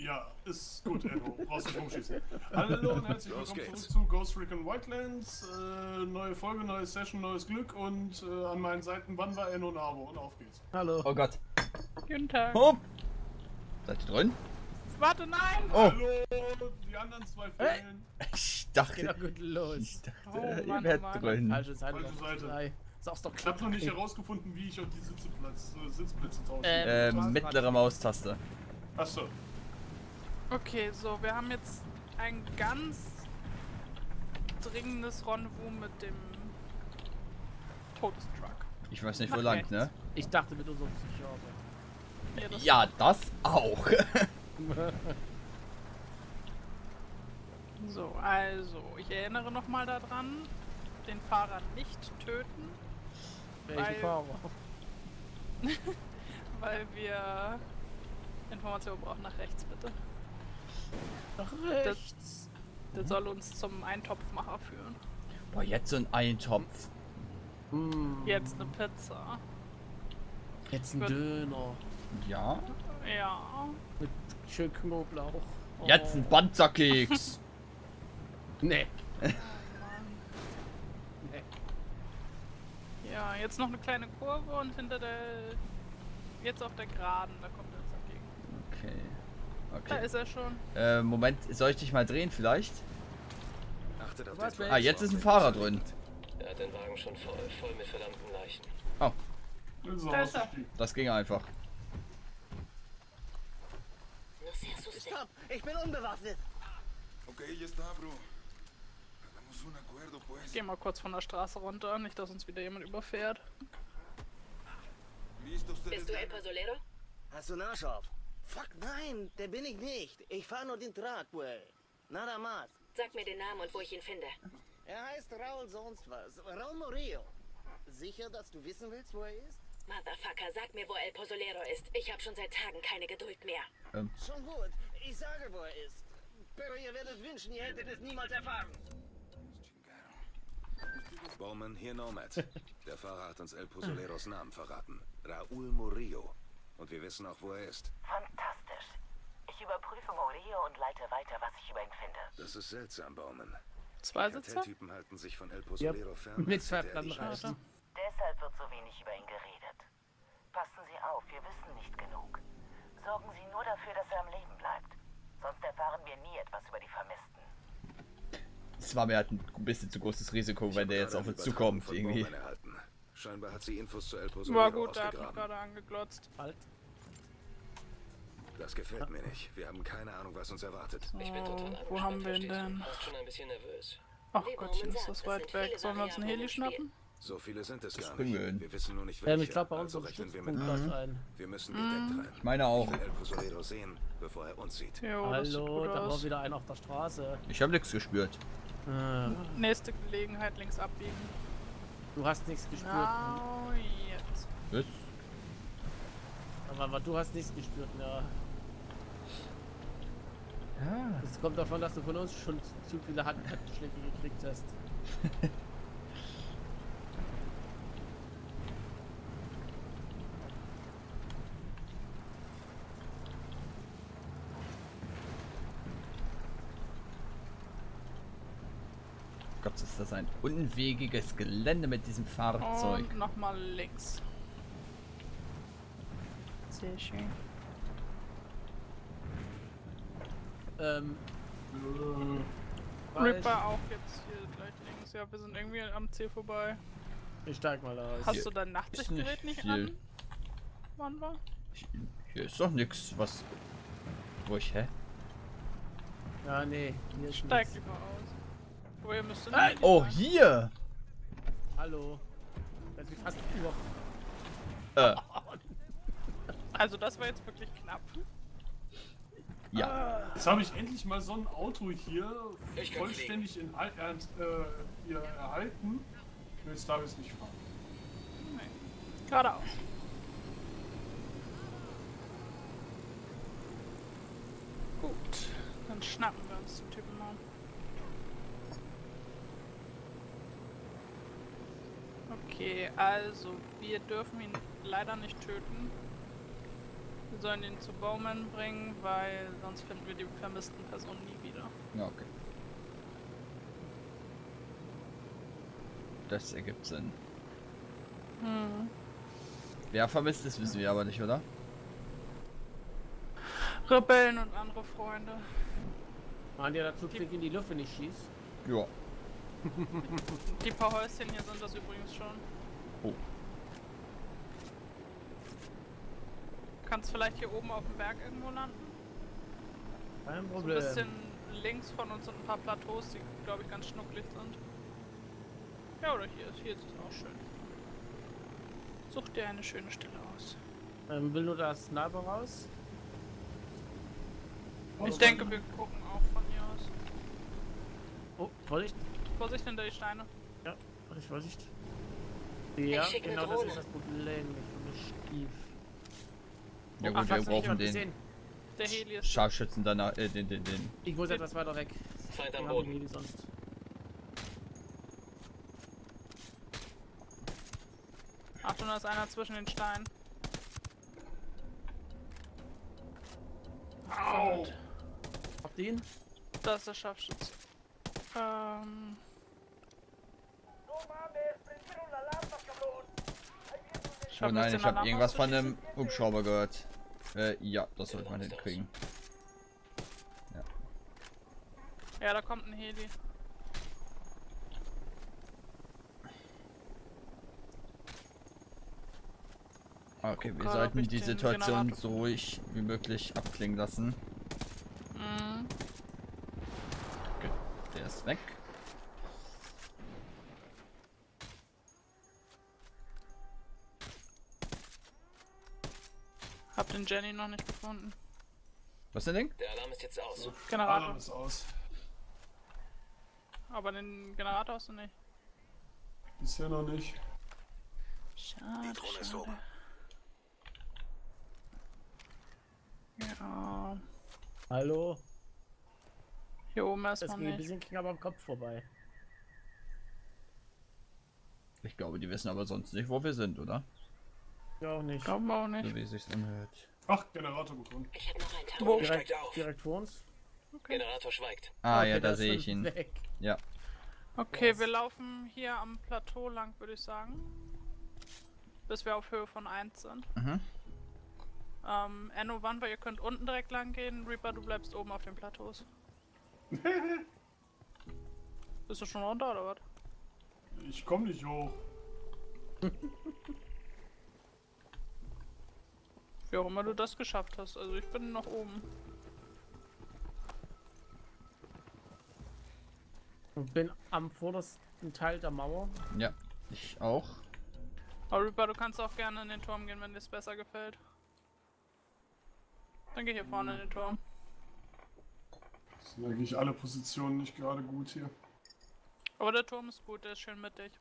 Ja, ist gut, Enno. Brauchst nicht rumschießen. Hallo und herzlich willkommen zurück zu Ghost Recon Wildlands. Neue Folge, neue Session, neues Glück und an meinen Seiten Wanda, Enno und Avo. Und auf geht's. Hallo. Oh Gott. Guten Tag. Oh. Seid ihr drin? Warte, nein! Oh. Hallo, die anderen zwei fehlen. Ich dachte, Geht doch gut los. ihr Mann, wärt oh Mann. drin. Falsche Seite. Falsche Seite. Nein. Sag's doch Ich habe noch nicht herausgefunden, wie ich auf die Sitzplätze tausche. Mittlere Maustaste. Achso. Okay, so, wir haben jetzt ein ganz dringendes Rendezvous mit dem Todestruck. Ich weiß nicht, wo Nach lang, rechts. ne? Ich dachte mit unserem Psychiater. Ja, das Ja, das auch. So, also, ich erinnere nochmal daran, den Fahrer nicht töten, Welchen Weil- Fahrer? weil wir Informationen brauchen. Nach rechts, bitte. Nach rechts. Der soll uns zum Eintopfmacher führen. Boah, jetzt so ein Eintopf. Jetzt eine Pizza. Jetzt ein Gut. Döner. Ja. Ja. Mit schön Knoblauch. Oh. Jetzt ein Banzerkeks. Nee. Oh Mann. Nee. Ja, jetzt noch eine kleine Kurve und hinter der... Jetzt auf der Geraden, da kommt er uns entgegen. Okay. Da Okay. ist er schon. Moment, soll ich dich mal drehen vielleicht? Achtet auf Was, den Ah, jetzt ist ein Fahrer drin. Er hat den Wagen schon voll mit verdammten Leichen. Oh, So, Da ist er. das ging einfach. Stopp! Ich bin unbewaffnet! Ok, ya está, bro. Hagamos un acuerdo, pues. Ich geh mal kurz von der Straße runter, nicht dass uns wieder jemand überfährt. Listo, ustedes. ¿Bist du El Pozolero? Hast du einen Arsch auf? Fuck, nein, der bin ich nicht. Ich fahr nur den Truck, güey. Nada más. Sag mir den Namen und wo ich ihn finde. Er heißt Raul sonst was. Raul Murillo. Sicher, dass du wissen willst, wo er ist? Motherfucker, sag mir, wo El Pozolero ist. Ich habe schon seit Tagen keine Geduld mehr. Schon gut. Ich sage, wo er ist. Pero ihr werdet wünschen, ihr hättet es niemals erfahren. Bowman, hier Nomad. Der Fahrer hat uns El Pozoleros Namen verraten. Raúl Murillo. Und wir wissen auch, wo er ist. Fantastisch. Ich überprüfe Murillo und leite weiter, was ich über ihn finde. Das ist seltsam, Bowman. Zwei Sitzer? Kartelltypen halten sich von El Pozolero fern. Mit als zwei hätte er die Brandreifen. Deshalb wird so wenig über ihn geredet. Passen Sie auf, wir wissen nicht genug. Sorgen Sie nur dafür, dass er am Leben bleibt. Sonst erfahren wir nie etwas über die Vermissten. Es war mir halt ein bisschen zu großes Risiko, Ich wenn hab der jetzt gerade auf uns eine zukommt, Übertragung irgendwie. von Bowman erhalten. Scheinbar hat sie Infos zu El Pozolero War gut, der hat mich ausgegraben. gerade angeglotzt. Halt. Das gefällt mir nicht. Wir haben keine Ahnung, was uns erwartet. Ich bin total Wo haben wir ihn verstehst du? denn? Fast schon ein bisschen nervös. Ach Wie Gottchen, Bowman ist sagt, das es weit sind weg. viele Sollen wir uns einen Heli Variablen im schnappen? So viele sind es gar kriegen wir hin. nicht. Wir wissen nur nicht welche. Ich glaube, bei uns also ist rechnen wir mit Stützpunkt ein. Wir müssen gedeckt rein. Ich meine auch. Ich will El Pozolero sehen, bevor er uns sieht. Jo, das sieht Hallo, gut da war aus. wieder einer auf der Straße. Ich habe nichts gespürt. Nächste Gelegenheit links abbiegen. Du hast nichts gespürt. Genau jetzt. Was? Aber du hast nichts gespürt, ja. Ja. Es kommt davon, dass du von uns schon zu viele Handschläge gekriegt hast. Gott, ist das ein unwegiges Gelände mit diesem Fahrzeug. Und nochmal links. Sehr schön. Falsch. Ripper auch jetzt hier gleich links. Ja, wir sind irgendwie am Ziel vorbei. Ich steig mal aus. Hast du dein Nachtsichtgerät nicht viel. an? Wann war? Hier ist doch nichts, was... Wo ich, hä? Ja, nee, hier ist Steig nichts. lieber aus. Wo ihr müsst Oh, hier! Hallo. Das ist fast über. Also das war jetzt wirklich knapp. Ja. Jetzt habe ich endlich mal so ein Auto hier Ich kann vollständig hier erhalten. Jetzt darf ich es nicht fahren. Geradeaus. Gut, dann schnappen wir uns den Typen mal. Okay, also wir dürfen ihn leider nicht töten. Wir sollen ihn zu Bowman bringen, weil sonst finden wir die vermissten Personen nie wieder. Ja, okay. Das ergibt Sinn. Hm. Wer vermisst ist, wissen wir aber nicht, oder? Rebellen und andere Freunde. Waren die dazu klicken in die Luft, wenn ich schieß? Ja. Die paar Häuschen hier sind das übrigens schon. Oh. Kannst vielleicht hier oben auf dem Berg irgendwo landen? Kein So ein Problem. bisschen links von uns sind ein paar Plateaus, die glaube ich ganz schnucklig sind. Ja, oder hier ist es auch schön. Such dir eine schöne Stelle aus. Will nur das Sniper raus? Ich denke, wir gucken auch von hier aus. Oh, Vorsicht. Vorsicht hinter die Steine. Ja, Vorsicht. Ja, schicke eine genau das Drohne. ist das Problem. Ich bin schief. Ja Oh, gut, ach, wir hast du nicht brauchen den gesehen? Der Heli ist. Scharfschützen danach, den. Ich muss etwas weiter weg. Feind am Wir haben Boden. den Heli sonst. Achtung, da ist einer zwischen den Steinen. Au! Habt ihr ihn? Da ist der Scharfschütze. Oh nein, ich habe irgendwas von einem Hubschrauber gehört. Ja, das sollte man hinkriegen. Ja, da kommt ein Heli. Okay, wir Guck, sollten ob ich die den Situation Generator- so ruhig wie möglich abklingen lassen. Mhm. Okay, der ist weg. Hab den Jenny noch nicht gefunden. Was ist denn Ding? Der Alarm ist jetzt aus. Generator. Alarm ist aus. Aber den Generator hast du nicht. Bisher noch nicht. Schade. Die Drohne ist oben. Ja. Hallo? Hier oben Das erstmal ging ein nicht. bisschen knapp am Kopf vorbei. Ich glaube, die wissen aber sonst nicht, wo wir sind, oder? Ja, auch nicht. Glauben wir auch nicht. So wie es sich anhört. Ach, Generator gefunden. Ich habe noch einen Tag. Wo? Direkt vor uns. Generator schweigt. Ah Okay, ja, da der ist sehe schon ich ihn. weg. Ja. Okay, wir laufen hier am Plateau lang, würde ich sagen. Bis wir auf Höhe von 1 sind. Mhm. Enno, Wanva, ihr könnt unten direkt lang gehen. Reaper, du bleibst oben auf den Plateaus. Bist du schon runter oder was? Ich komm nicht hoch. Wie auch immer du das geschafft hast. Also ich bin noch oben. Und bin am vordersten Teil der Mauer. Ja, ich auch. Aber Reaper, du kannst auch gerne in den Turm gehen, wenn dir es besser gefällt. Dann geh hier vorne in den Turm. Das sind eigentlich alle Positionen nicht gerade gut hier. Aber der Turm ist gut, der ist schön mittig.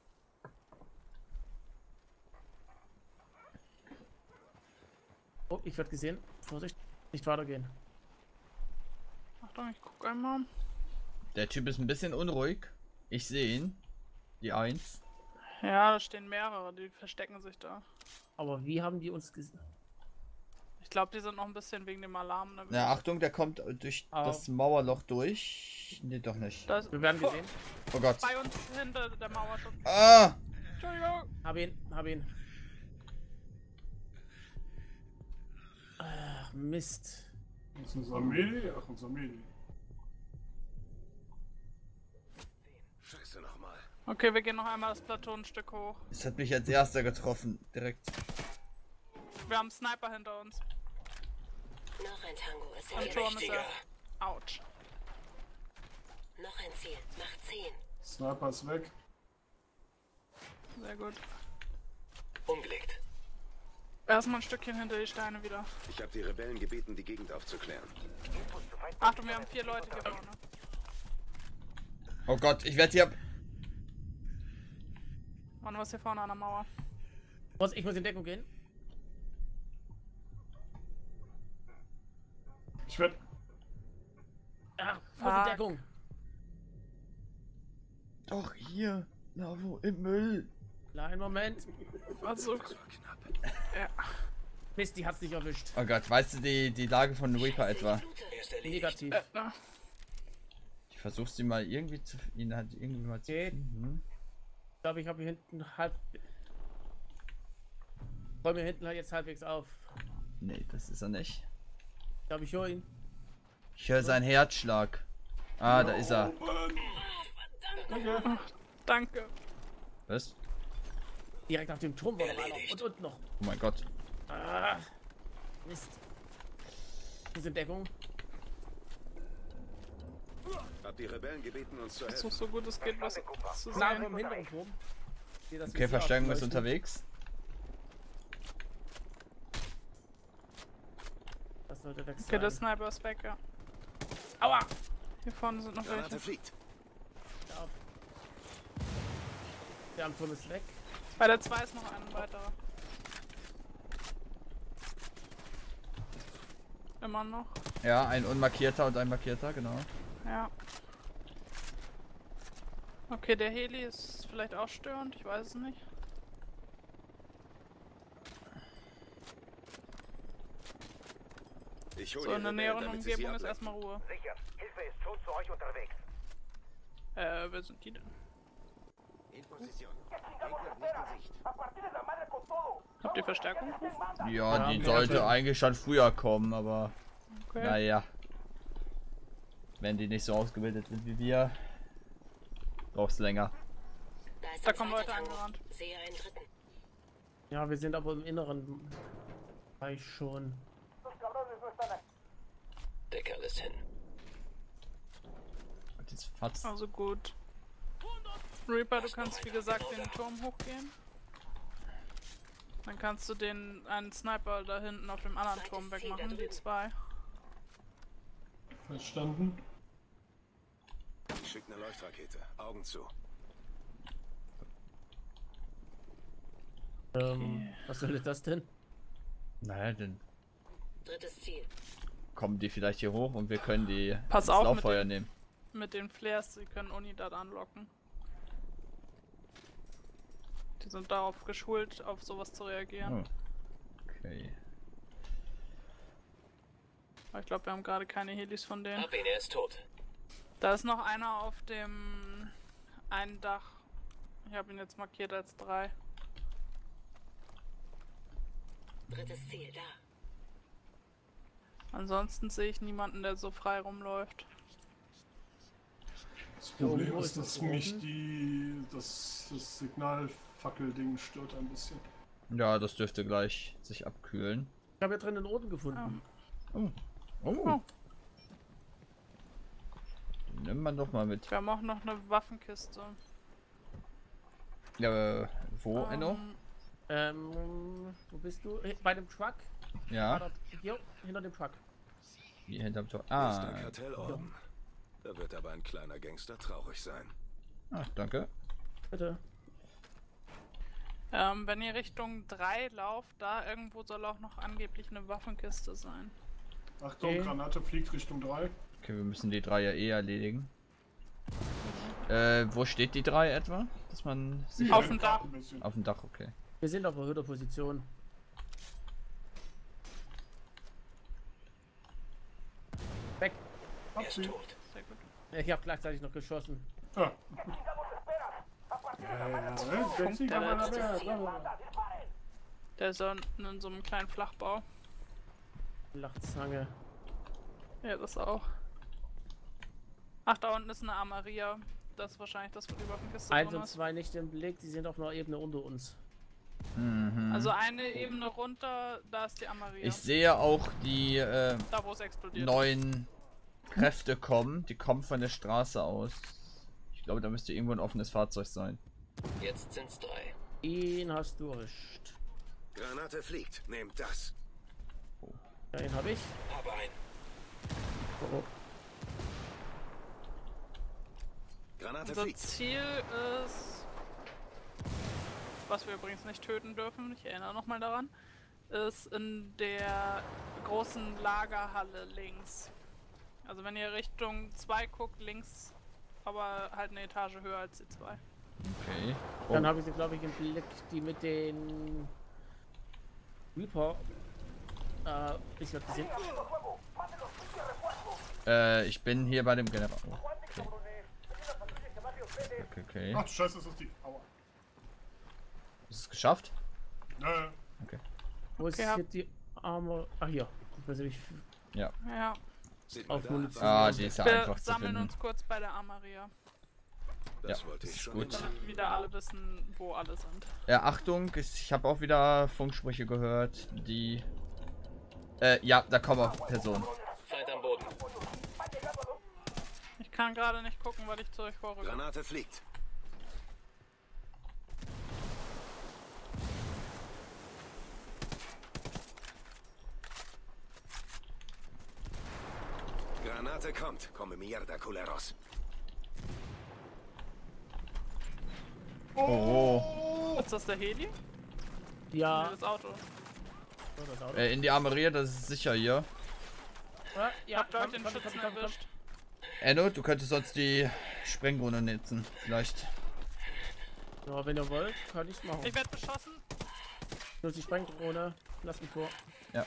Oh, ich werde gesehen. Vorsicht, nicht weitergehen. Achtung, ich guck einmal. Der Typ ist ein bisschen unruhig. Ich sehe ihn. Die 1. Ja, da stehen mehrere, die verstecken sich da. Aber wie haben die uns gesehen? Ich glaube, die sind noch ein bisschen wegen dem Alarm nervös. Na, Achtung, der kommt durch das Mauerloch durch. Nee, doch nicht. Da ist Wir werden gesehen. Oh Gott. bei uns hinter der Mauer schon. Ah! Entschuldigung. Hab ihn. Ach, Mist. Das ist unser Medi? Ach, unser Medi. Scheiße nochmal. Okay, wir gehen noch einmal das Plateau ein Stück hoch. Es hat mich als erster getroffen. Direkt. Wir haben einen Sniper hinter uns. Noch ein Tango. Es sind Am hier Turm ist mächtiger. er. Autsch. Noch ein Ziel. Mach 10. Sniper ist weg. Sehr gut. Umgelegt. Erstmal ein Stückchen hinter die Steine wieder. Ich habe die Rebellen gebeten, die Gegend aufzuklären. Achtung, wir haben 4 Leute hier vorne. Oh Gott, ich werde hier. Mann, was hier vorne an der Mauer? Ich muss in Deckung gehen. Ich werd. Ach, Fuck. was in Deckung. Doch, hier. Na, wo? Im Müll. Kleinen Moment. Also, Das war knapp. ja. Mist, die hat's nicht erwischt. Oh Gott, weißt du die Lage von Reaper etwa? Negativ. Ich versuche sie mal irgendwie zu... ihn halt irgendwie mal zu... Ich glaube, ich habe hier hinten halb... Räume mir hinten jetzt halbwegs auf. Nee, das ist er nicht. Ich glaube, ich höre ihn. Ich höre seinen Herzschlag. Ah, da ist er. Danke. Danke. Was? Direkt auf dem Turm war noch einer. Und unten noch. Oh mein Gott. Ah, Mist. Diese Deckung. Hab die Rebellen gebeten, uns zu Versuch helfen. so gut es geht, was zu Nah sehen. im hinteren Turm. Sehe das Okay, Visier Verstärkung ist aufleuchten. unterwegs. Das sollte weg sein. Okay, der Sniper ist weg, ja. Aua! Hier vorne sind noch Granate welche. fliegt. Ja. Der am Turm ist weg. Bei der 2 ist noch ein weiterer. Immer noch. Ja, ein unmarkierter und ein markierter, genau. Ja. Okay, der Heli ist vielleicht auch störend, ich weiß es nicht. Ich hol So, die in der Rebellen, näheren damit sie sie Umgebung ist ablenken. erstmal Ruhe. Sicher. Hilfe ist schon zu euch unterwegs. Wer sind die denn? In Position. Gegner nicht in Sicht. Habt ihr Verstärkung gerufen? Ja, die Ja, sollte ja. eigentlich schon früher kommen, aber Okay. naja. Wenn die nicht so ausgebildet sind wie wir, braucht's länger. ist Da ein kommen zweiter Leute Tango. angerannt. Sehe einen dritten. Ja, wir sind aber im inneren Bereich schon. Der Kerl ist hin. Und jetzt fatzt. Also gut. Reaper, du kannst wie gesagt den Turm hochgehen. Dann kannst du den einen Sniper da hinten auf dem anderen Turm wegmachen, die 2. Verstanden. Ich schick eine Leuchtrakete. Augen zu. Was soll das denn? Naja, dann Drittes Ziel. kommen die vielleicht hier hoch und wir können die Pass ins auf mit Lauffeuer den- nehmen. Mit den Flares, die können Unidad anlocken. Die sind darauf geschult, auf sowas zu reagieren. Oh. Okay. Aber ich glaube, wir haben gerade keine Helis von denen. Hab ihn, er ist tot. Da ist noch einer auf dem einen Dach. Ich habe ihn jetzt markiert als 3. Drittes Ziel da. Ansonsten sehe ich niemanden, der so frei rumläuft. Das Problem Irgendwo ist, ist dass es mich oben. das Signalfackel-Ding stört ein bisschen. Ja, das dürfte gleich sich abkühlen. Ich habe hier drin einen Oden gefunden. Oh. Oh. Den nimmt man doch mal mit. Wir haben auch noch eine Waffenkiste. Ja, wo, Enno? Wo bist du? Bei dem Truck? Ja, Hier, hinter dem Truck. hier hinterm Tor. Ist der Ah, Kartellorden. Da wird aber ein kleiner Gangster traurig sein. ach, danke. Bitte. Wenn ihr Richtung 3 lauft, da irgendwo soll auch noch angeblich eine Waffenkiste sein. Achtung, Okay. Granate fliegt Richtung 3. Okay, wir müssen die 3 ja eh erledigen. Wo steht die 3 etwa? Dass man sich Auf dem Dach. Ein bisschen. auf dem Dach, okay. Wir sind auf erhöhter Position. Weg. Er ist tot. Sehr gut. Ich habe gleichzeitig noch geschossen. Ah. Der ist so in so einem kleinen Flachbau. Lachzange. Ja, das auch. Ach, da unten ist eine Armaria. Das ist wahrscheinlich das, wo die Waffenkiste 1 drin und ist. 2 nicht im Blick, die sind auf einer Ebene unter uns. Mhm. Also eine Ebene runter, da ist die Armaria. Ich sehe auch die Da, wo es explodiert. neuen Kräfte kommen. Die kommen von der Straße aus. Ich glaube, da müsste irgendwo ein offenes Fahrzeug sein. Jetzt sind's 3. Ihn hast du erwischt. Granate fliegt. Nehmt das. Ja, den habe ich. Habe einen. Oh, oh. Granate Unser fliegt. Ziel ist, was wir übrigens nicht töten dürfen, ich erinnere nochmal daran, ist in der großen Lagerhalle links. Also wenn ihr Richtung 2 guckt, links, aber halt eine Etage höher als die 2. Okay. Dann habe ich sie, glaube ich, im Blick, die mit den Reaper Ich werde gesehen. Ich bin hier bei dem General. Oh, okay. Ach du Scheiße, ist das die. Aua. Ist es geschafft? Nö. Okay. Wo ist Okay, hier die Arme? Ach hier. Ich weiß nicht, Ja. Ja. Seht mal auf da. Munition. Ah, die ist ja Wir einfach zu sammeln finden. uns kurz bei der Armeria. Das Ja, wollte ist ich schon gut. immer. Damit wieder alle wissen, wo alle sind. Ja, Achtung, ich habe auch wieder Funksprüche gehört, die... ja, da kommen Personen. Feind am Boden. Ich kann gerade nicht gucken, weil ich zu euch vorrücke. Granate fliegt. Granate kommt. Come mierda, culeros. Oh. Ist das der Heli? Ja. Nee, das Auto. Oh, das Auto. In die Armeria, das ist sicher hier. Ich hab Leute den Schützen erwischt. Enno, du könntest sonst die Sprengrunde nutzen. Vielleicht. Ja, wenn ihr wollt, kann ich's machen. Ich werde beschossen. Nur die Sprengdrohne. Lass mich vor. Ja.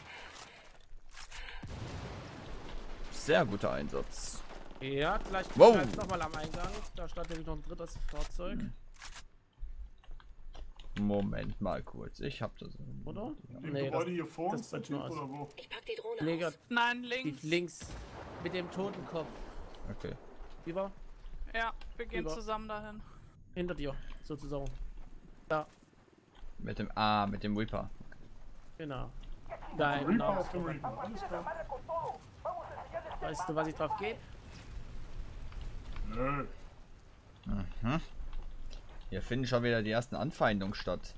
Sehr guter Einsatz. Ja, gleich Wow. nochmal am Eingang. Da stand nämlich noch ein drittes Fahrzeug. Moment mal kurz. Ich hab das. Oder? Im Nee, Gebäude hier vor das uns, der sieht Typ nur aus. oder wo? Ich pack die Drohne Neger, auf. Nein, die links. links. Mit dem Totenkopf. Okay. Über? Ja, wir gehen Über. zusammen dahin. Hinter dir, sozusagen. Da, Mit dem mit dem Reaper. genau. Dein Reaper Name. auf dem Reaper, alles klar. Weißt du, was ich drauf geht? Nö. Mhm. Hier finden schon wieder die ersten Anfeindungen statt.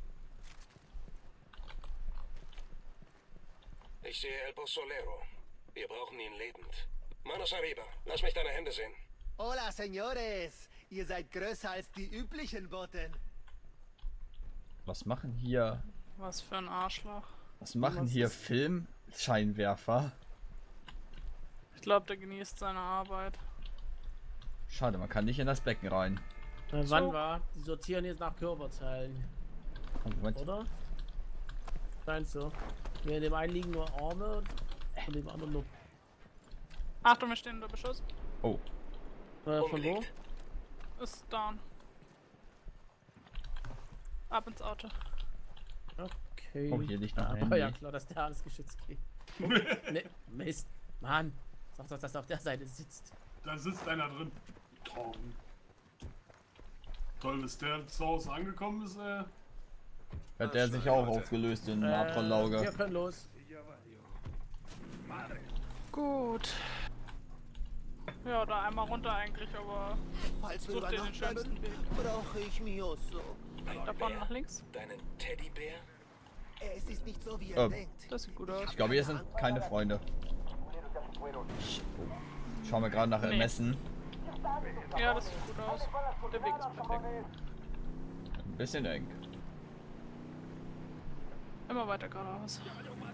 Ich sehe El Pozolero. Wir brauchen ihn lebend. Manos arriba. Lass mich deine Hände sehen. Hola, señores. Ihr seid größer als die üblichen Botten. Was machen hier? Was für ein Arschloch. Was machen hier Filmscheinwerfer? Ich glaube, der genießt seine Arbeit. Schade, man kann nicht in das Becken rein. Wann war? Die sortieren jetzt nach Körperteilen. Oh, Moment. Oder? Scheint so. Hier in dem einen liegen nur Arme und dem anderen nur. Achtung, wir stehen unter Beschuss. Oh, Von wo? Umgelegt. Ist down. Ab ins Auto. Okay. Oh, hier liegt noch ein Aber Handy. ja klar, dass der alles geschützt kriegt. Ne, Mist. Mann. Sag doch, dass er auf der Seite sitzt. Da sitzt einer drin. Tom. Toll, dass der zu Hause angekommen ist, hat der sich auch aufgelöst in Wir Natronlauge. können los. Gut. Ja, da einmal runter eigentlich, aber Falls wir such über dir den Nacht bleiben, schönsten Weg. brauche ich Mioso. Da vorne nach links. Deinen Teddybär? Es ist nicht so, wie er Ähm. denkt. Das sieht gut aus. Ich glaube, hier sind keine Freunde. Schauen wir gerade nach Nee. Ermessen. Ja, das sieht gut aus. Der Weg ist perfekt. Ein bisschen eng. Immer weiter geradeaus.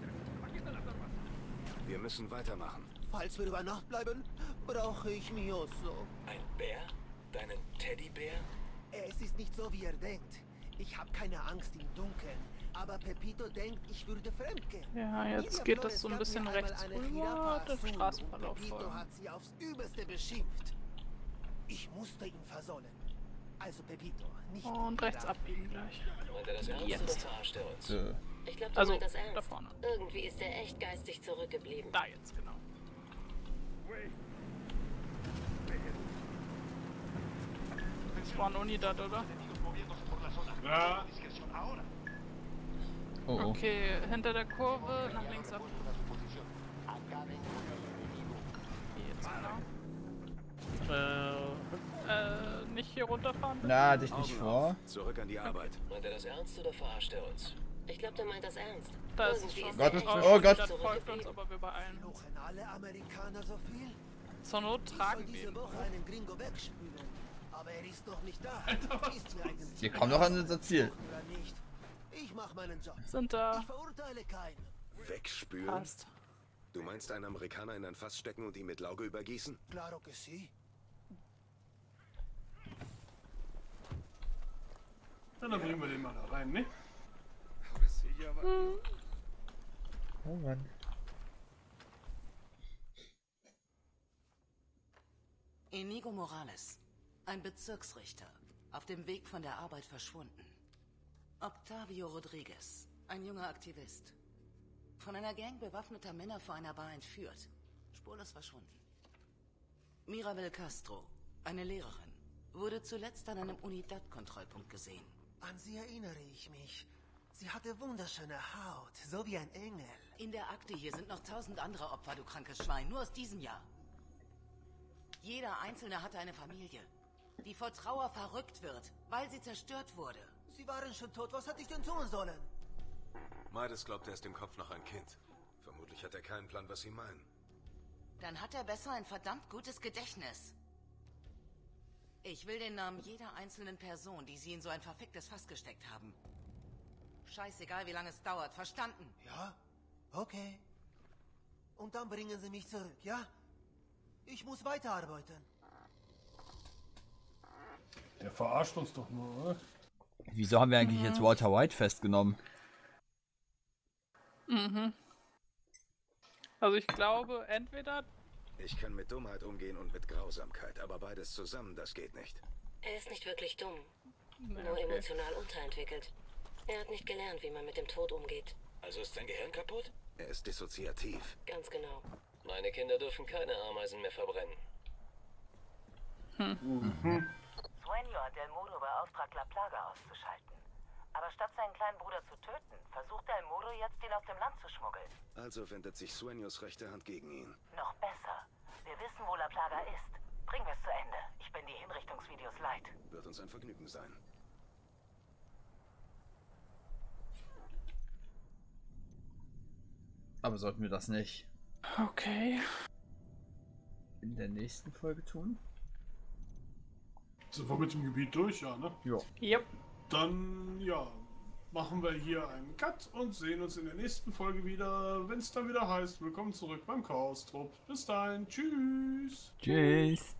Wir müssen weitermachen. Falls wir über Nacht bleiben, brauche ich Mioso. Ein Bär? Deinen Teddybär? Es ist nicht so, wie er denkt. Ich habe keine Angst im Dunkeln. Aber Pepito denkt, ich würde fremdgehen. Ja, jetzt Nidia geht Flores das so ein gab bisschen mir einmal rechts eine rüber, Jirafa der Azul. Straßenverlauf Pepito folgen. hat sie aufs Übelste beschimpft. Ich musste ihn versohlen. Also Pepito, nicht Und rechts Jirafa. abbiegen gleich. Meint er das ernst Jetzt. oder verarscht er uns? Ich glaube, du Also, meint das da ernst. vorne. Irgendwie ist er echt geistig zurückgeblieben. Da jetzt, genau. Das war ein Unidad, oder? Ja. Oh, oh. Okay, hinter der Kurve nach links ab. Jetzt genau. Nicht hier runterfahren? bitte? Na, dich nicht vor. Zurück an die Arbeit. Meint er das ernst oder verarscht er uns? Ich glaube, der meint das ernst. Da ist es Irgendwie schon. ist Gott, er echt oh Gott. geistig Das folgt uns, zurückgeblieben. aber wir beeilen uns. Fluchen alle Amerikaner so viel? Zur Not Ich soll tragen wir diese ihn. Woche einen Gringo wegspülen. Aber er ist noch nicht da. Ist mir eigentlich Wir kommen doch an unser Ziel. oder nicht. Ich mach meinen Job. Sind da. Ich verurteile keinen. Wegspülen? Passt. Du meinst einen Amerikaner in ein Fass stecken und ihn mit Lauge übergießen? Claro que sí. Dann bringen wir den mal da rein, ne? Oh Mann. Inigo Morales, ein Bezirksrichter, auf dem Weg von der Arbeit verschwunden. Octavio Rodriguez, ein junger Aktivist. Von einer Gang bewaffneter Männer vor einer Bar entführt, spurlos verschwunden. Mirabel Castro, eine Lehrerin, wurde zuletzt an einem Unidad-Kontrollpunkt gesehen. An sie erinnere ich mich. Sie hatte wunderschöne Haut, so wie ein Engel. In der Akte hier sind noch 1000 andere Opfer, du krankes Schwein, nur aus diesem Jahr. Jeder Einzelne hatte eine Familie, die vor Trauer verrückt wird, weil sie zerstört wurde. Sie waren schon tot, was hatte ich denn tun sollen? Midas glaubt, er ist im Kopf noch ein Kind. Vermutlich hat er keinen Plan, was sie meinen. Dann hat er besser ein verdammt gutes Gedächtnis. Ich will den Namen jeder einzelnen Person, die sie in so ein verficktes Fass gesteckt haben. Scheißegal, wie lange es dauert, verstanden? Ja, okay. Und dann bringen Sie mich zurück, ja? Ich muss weiterarbeiten. Der verarscht uns doch nur, oder? Wieso haben wir eigentlich jetzt Walter White festgenommen? Mhm. Also ich glaube, entweder... Ich kann mit Dummheit umgehen und mit Grausamkeit, aber beides zusammen, das geht nicht. Er ist nicht wirklich dumm, Nee, nur okay. emotional unterentwickelt. Er hat nicht gelernt, wie man mit dem Tod umgeht. Also ist sein Gehirn kaputt? Er ist dissoziativ. Ganz genau. Meine Kinder dürfen keine Ameisen mehr verbrennen. Sueño hat El Muro beauftragt, La Plaga auszuschalten. Aber statt seinen kleinen Bruder zu töten, versucht El Muro jetzt, ihn aus dem Land zu schmuggeln. Also wendet sich Sueños rechte Hand gegen ihn. Noch besser. Wir wissen, wo La Plaga ist. Bringen wir es zu Ende. Ich bin die Hinrichtungsvideos leid. Wird uns ein Vergnügen sein. Aber sollten wir das nicht Okay. in der nächsten Folge tun? Sind wir mit dem Gebiet durch, ja, ne? Ja. Yep. Dann, ja, machen wir hier einen Cut und sehen uns in der nächsten Folge wieder, wenn es dann wieder heißt, willkommen zurück beim Chaos-Trupp. Bis dahin, tschüss! Tschüss!